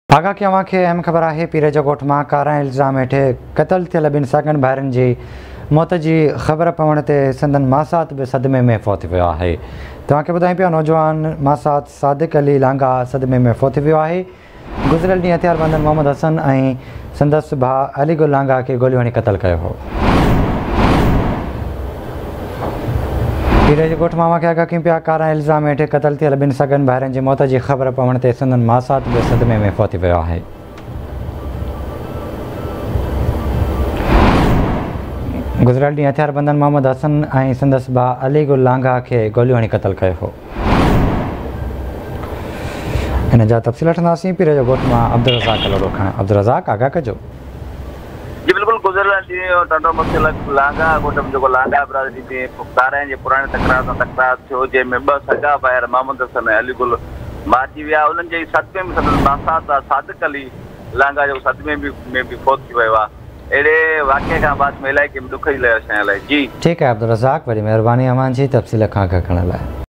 आगा की अवां खे अहम ख़बर है। पीर जो ॻोठ मां कारा इल्ज़ाम हेठि क़तल थियल ॿिनि साॻियुनि भाइरनि जी मौत जी ख़बर पवण ते संदन मासात बि सदमे में फ़ौत वियो आहे। तव्हांखे ॿुधायूं पिया नौजवान मासात सादिक अली लांघा सदमे में फ़ौत वियो आहे। गुज़िरियल ॾींहुं हथियारबंदनि मोहम्मद हसन ऐं संदसि भाउ अली गुल लांघा खे गोलियूं हणी क़तल कयो हो। पीर जे ॻोठ मां खे आगाह कयूं पिया। कारा इल्ज़ाम हेठि क़तल थियल ॿिनि साॻियुनि भाइरनि जी मौत जी ख़बर पवण ते संदन मासात बि सदमे में फ़ौत वियो आहे। गुज़िरियल ॾींहुं हथियारबंदनि मोहम्मद हसन ऐं संदसि भाउ अली गुल लांघा खे गोलियूं हणी क़तल कयो हो। इन जा तफ़सील वठंदासीं। पीर जो ॻोठ मां अब्दुल रज़ाक लोड़ो खां। अब्दुल रज़ाक आगाह कजो। जी बिल्कुल, गुज़िरियल ॾींहुं ॾाढो मसइलो लांघा ॻोठ में जेको लांघा बिरादरी में कारा जे पुराणे तकरार थियो, जंहिंमें ॿ सॻा भाइर मोहम्मद हसन ऐं अली गुल मारिजी विया। उन्हनि जे सदमे में संदन मासात सादिक अली लांघा जो सदमे में बि फ़ौत थी वियो आहे। अहिड़े वाक़े खां बाद में इलाइक़े में ॾुख जी लहर छाइण लाइ। जी ठीकु आहे अब्दुल रज़ाक, वरी महिरबानी अवां जी तफ़सील खां आगाह करण लाइ।